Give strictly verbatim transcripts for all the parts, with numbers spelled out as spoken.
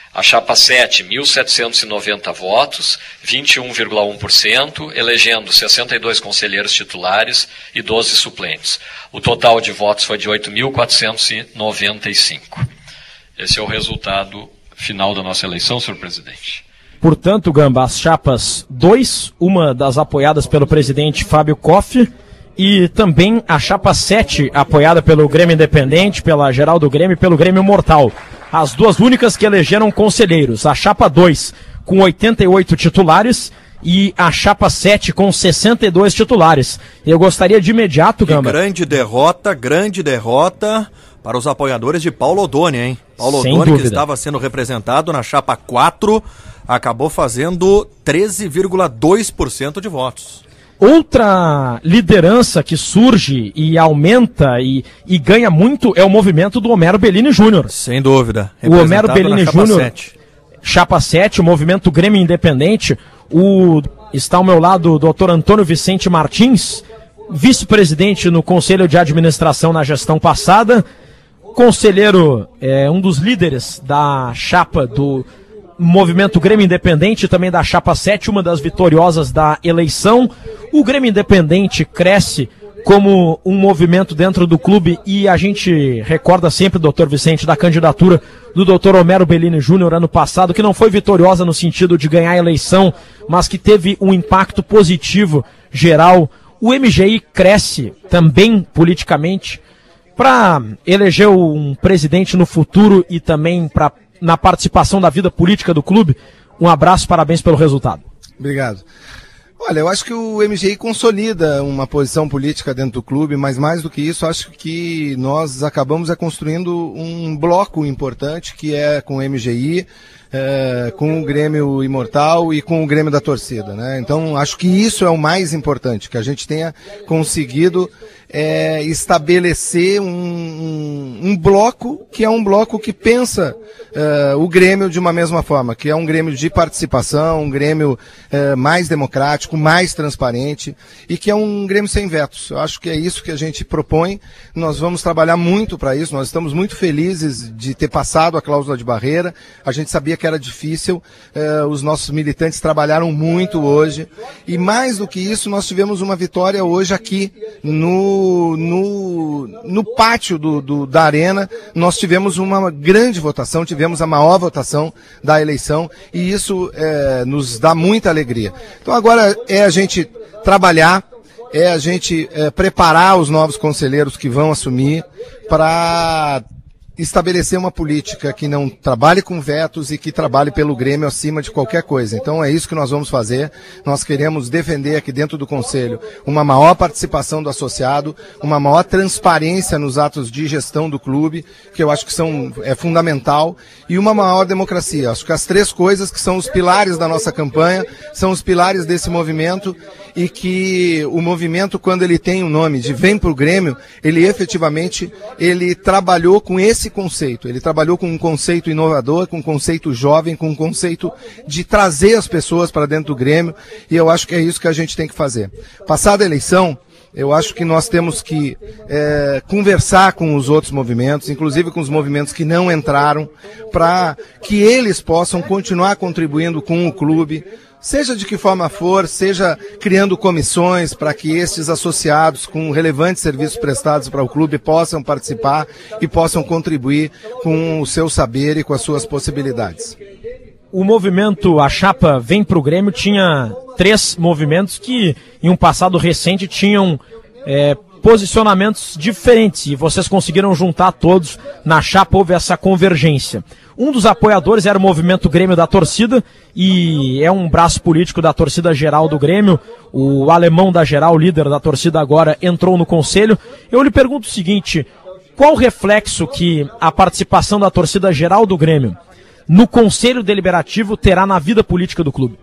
A chapa sete, mil setecentos e noventa votos, vinte e um vírgula um por cento, elegendo sessenta e dois conselheiros titulares e doze suplentes. O total de votos foi de oito mil quatrocentos e noventa e cinco. Esse é o resultado final da nossa eleição, senhor presidente. Portanto, Gamba, as chapas dois, uma das apoiadas pelo presidente Fábio Koff, e também a chapa sete, apoiada pelo Grêmio Independente, pela geral do Grêmio e pelo Grêmio Mortal. As duas únicas que elegeram conselheiros. A chapa dois com oitenta e oito titulares e a chapa sete com sessenta e dois titulares. Eu gostaria de imediato, Gamba... E grande derrota, grande derrota para os apoiadores de Paulo Odoni, hein? Paulo Sem Odoni, dúvida. que estava sendo representado na chapa quatro, acabou fazendo treze vírgula dois por cento de votos. Outra liderança que surge e aumenta e, e ganha muito é o movimento do Homero Bellini Júnior. Sem dúvida. O Homero Bellini Júnior, chapa sete, o movimento Grêmio Independente. O, está ao meu lado o doutor Antônio Vicente Martins, vice-presidente no Conselho de Administração na gestão passada, conselheiro, é, um dos líderes da chapa do movimento Grêmio Independente, também da chapa sete, uma das vitoriosas da eleição. O Grêmio Independente cresce como um movimento dentro do clube e a gente recorda sempre, doutor Vicente, da candidatura do doutor Homero Bellini Júnior ano passado, que não foi vitoriosa no sentido de ganhar a eleição, mas que teve um impacto positivo geral. O M G I cresce também politicamente para eleger um presidente no futuro e também para na participação da vida política do clube. Um abraço, parabéns pelo resultado. Obrigado. Olha, eu acho que o M G I consolida uma posição política dentro do clube, mas mais do que isso, acho que nós acabamos é construindo um bloco importante, que é com o M G I, é, com o Grêmio Imortal e com o Grêmio da Torcida, né? Então, acho que isso é o mais importante, que a gente tenha conseguido é, estabelecer um, um, um bloco que é um bloco que pensa é, o Grêmio de uma mesma forma, que é um Grêmio de participação, um Grêmio é, mais democrático, mais transparente e que é um Grêmio sem vetos. Eu acho que é isso que a gente propõe. Nós vamos trabalhar muito para isso, nós estamos muito felizes de ter passado a cláusula de barreira. A gente sabia que era difícil, eh, os nossos militantes trabalharam muito hoje e mais do que isso nós tivemos uma vitória hoje aqui no, no, no pátio do, do, da Arena. Nós tivemos uma grande votação, tivemos a maior votação da eleição e isso eh, nos dá muita alegria. Então agora é a gente trabalhar, é a gente é, preparar os novos conselheiros que vão assumir para estabelecer uma política que não trabalhe com vetos e que trabalhe pelo Grêmio acima de qualquer coisa. Então é isso que nós vamos fazer. Nós queremos defender aqui dentro do Conselho uma maior participação do associado, uma maior transparência nos atos de gestão do clube, que eu acho que são, é fundamental, e uma maior democracia. Acho que as três coisas que são os pilares da nossa campanha, são os pilares desse movimento e que o movimento, quando ele tem o nome de Vem pro Grêmio, ele efetivamente ele trabalhou com esse conceito, ele trabalhou com um conceito inovador, com um conceito jovem, com um conceito de trazer as pessoas para dentro do Grêmio, e eu acho que é isso que a gente tem que fazer. Passada a eleição, eu acho que nós temos que é, conversar com os outros movimentos, inclusive com os movimentos que não entraram, para que eles possam continuar contribuindo com o clube, seja de que forma for, seja criando comissões para que estes associados com relevantes serviços prestados para o clube possam participar e possam contribuir com o seu saber e com as suas possibilidades. O movimento, a chapa Vem pro Grêmio, tinha três movimentos que em um passado recente tinham é, posicionamentos diferentes e vocês conseguiram juntar todos na chapa, houve essa convergência. Um dos apoiadores era o movimento Grêmio da Torcida e é um braço político da torcida geral do Grêmio. O alemão da geral, líder da torcida agora, entrou no conselho. Eu lhe pergunto o seguinte, qual o reflexo que a participação da torcida geral do Grêmio no conselho deliberativo terá na vida política do clube?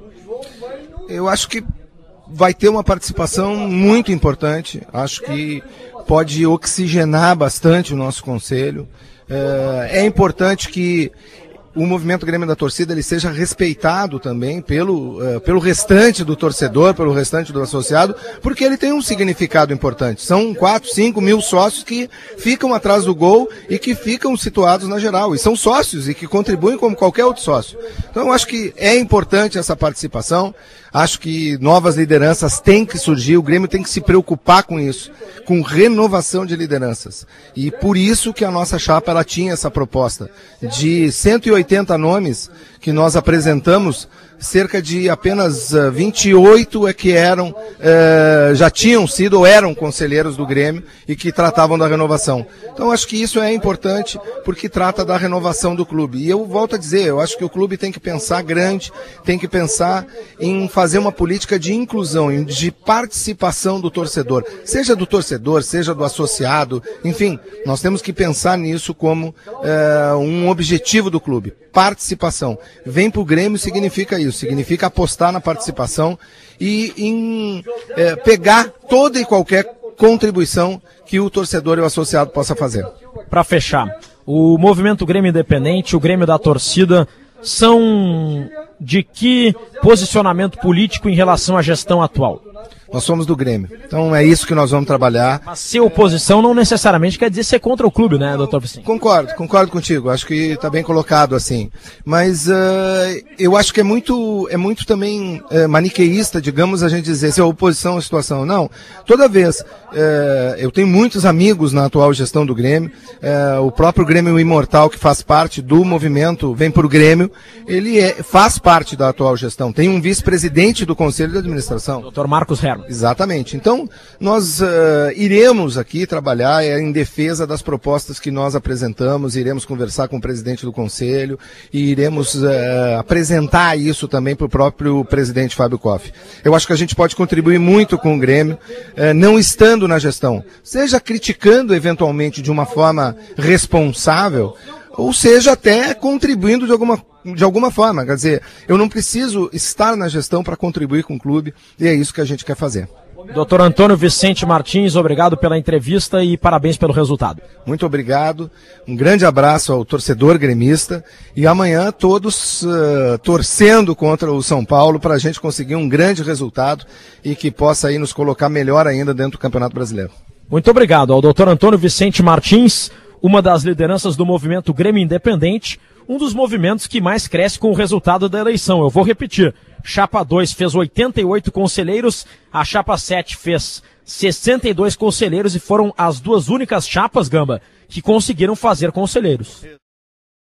Eu acho que vai ter uma participação muito importante, acho que pode oxigenar bastante o nosso conselho. É importante que o movimento Grêmio da Torcida ele seja respeitado também pelo, uh, pelo restante do torcedor, pelo restante do associado, porque ele tem um significado importante. São quatro, cinco mil sócios que ficam atrás do gol e que ficam situados na geral. E são sócios e que contribuem como qualquer outro sócio. Então eu acho que é importante essa participação. Acho que novas lideranças têm que surgir, o Grêmio tem que se preocupar com isso, com renovação de lideranças. E por isso que a nossa chapa ela tinha essa proposta de cento e oitenta nomes que nós apresentamos, cerca de apenas uh, vinte e oito é que eram, uh, já tinham sido ou eram conselheiros do Grêmio e que tratavam da renovação. Então acho que isso é importante porque trata da renovação do clube. E eu volto a dizer, eu acho que o clube tem que pensar grande, tem que pensar em fazer uma política de inclusão, de participação do torcedor, seja do torcedor, seja do associado, enfim, nós temos que pensar nisso como uh, um objetivo do clube, participação. Vem para o Grêmio significa isso, significa apostar na participação e em é, pegar toda e qualquer contribuição que o torcedor e o associado possa fazer. Para fechar, o movimento Grêmio Independente, o Grêmio da Torcida, são de que posicionamento político em relação à gestão atual? Nós somos do Grêmio, então é isso que nós vamos trabalhar. Mas ser oposição não necessariamente quer dizer ser contra o clube, né, doutor Vicente? Concordo, concordo contigo, acho que está bem colocado assim. Mas uh, eu acho que é muito, é muito também uh, maniqueísta, digamos, a gente dizer se é oposição à situação. Não, toda vez, uh, eu tenho muitos amigos na atual gestão do Grêmio, uh, o próprio Grêmio Imortal, que faz parte do movimento, vem para o Grêmio, ele é, faz parte da atual gestão, tem um vice-presidente do Conselho de Administração. doutor Marcos Herman. Exatamente. Então, nós uh, iremos aqui trabalhar em defesa das propostas que nós apresentamos, iremos conversar com o presidente do Conselho e iremos uh, apresentar isso também para o próprio presidente Fábio Koff. Eu acho que a gente pode contribuir muito com o Grêmio, uh, não estando na gestão, seja criticando eventualmente de uma forma responsável, ou seja, até contribuindo de alguma, de alguma forma. Quer dizer, eu não preciso estar na gestão para contribuir com o clube, e é isso que a gente quer fazer. doutor Antônio Vicente Martins, obrigado pela entrevista e parabéns pelo resultado. Muito obrigado, um grande abraço ao torcedor gremista, e amanhã todos uh, torcendo contra o São Paulo para a gente conseguir um grande resultado e que possa aí nos colocar melhor ainda dentro do Campeonato Brasileiro. Muito obrigado ao doutor Antônio Vicente Martins, uma das lideranças do movimento Grêmio Independente, um dos movimentos que mais cresce com o resultado da eleição. Eu vou repetir, Chapa dois fez oitenta e oito conselheiros, a Chapa sete fez sessenta e dois conselheiros e foram as duas únicas chapas, Gamba, que conseguiram fazer conselheiros.